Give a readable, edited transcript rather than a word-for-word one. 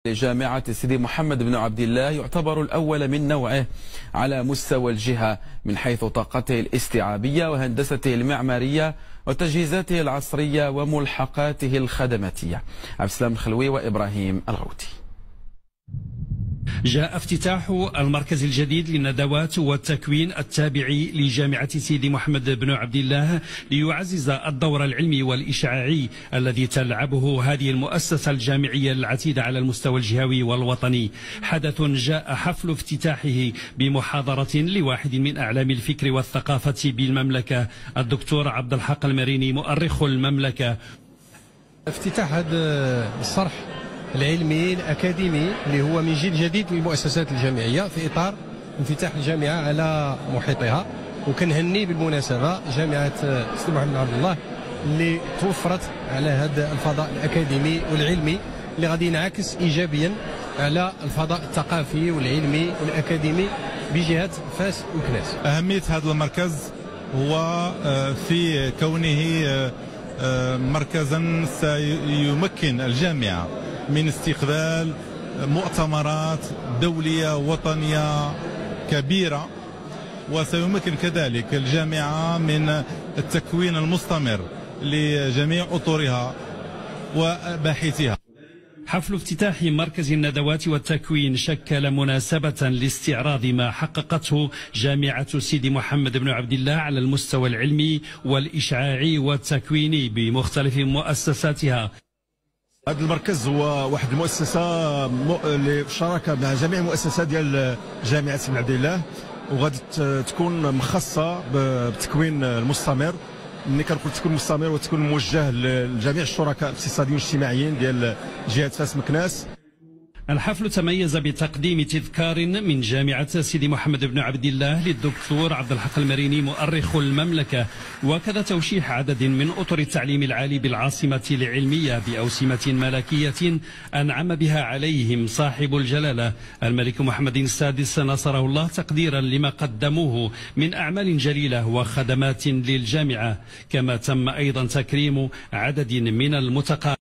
جامعة سيدي محمد بن عبد الله يعتبر الأول من نوعه على مستوى الجهة من حيث طاقته الاستيعابية وهندسته المعمارية وتجهيزاته العصرية وملحقاته الخدماتية. عبد السلام الخلوي وإبراهيم الغوتي. جاء افتتاح المركز الجديد للندوات والتكوين التابع لجامعة سيدي محمد بن عبد الله ليعزز الدور العلمي والإشعاعي الذي تلعبه هذه المؤسسة الجامعية العتيدة على المستوى الجهوي والوطني. حدث جاء حفل افتتاحه بمحاضرة لواحد من أعلام الفكر والثقافة بالمملكة، الدكتور عبد الحق المريني مؤرخ المملكة. افتتاح هذا الصرح العلمي الأكاديمي اللي هو من جيل جديد للمؤسسات الجامعية في إطار انفتاح الجامعة على محيطها، وكنهني بالمناسبة جامعة سيدي محمد بن عبد الله اللي توفرت على هذا الفضاء الأكاديمي والعلمي اللي غادي ينعكس إيجابيا على الفضاء الثقافي والعلمي والأكاديمي بجهة فاس وكناس. أهمية هذا المركز هو في كونه مركزا سيمكن الجامعة من استقبال مؤتمرات دولية وطنية كبيرة، وسيمكن كذلك الجامعة من التكوين المستمر لجميع أطرها وباحثيها. حفل افتتاح مركز الندوات والتكوين شكل مناسبة لاستعراض ما حققته جامعة سيدي محمد بن عبد الله على المستوى العلمي والإشعاعي والتكويني بمختلف مؤسساتها. هذا المركز هو واحد المؤسسة اللي في شراكة مع جميع المؤسسات ديال جامعة سيدي عبد الله، وغادي تكون مخصصة بالتكوين المستمر. ملي كنقول التكوين المستمر والتكوين موجه لجميع الشركاء الاقتصاديين والاجتماعيين ديال جهة فاس مكناس. الحفل تميز بتقديم تذكار من جامعة سيدي محمد بن عبد الله للدكتور عبد الحق المريني مؤرخ المملكة، وكذا توشيح عدد من أطر التعليم العالي بالعاصمة العلمية بأوسمة ملكية أنعم بها عليهم صاحب الجلالة الملك محمد السادس نصره الله، تقديرا لما قدموه من أعمال جليلة وخدمات للجامعة. كما تم أيضا تكريم عدد من المتقاعدين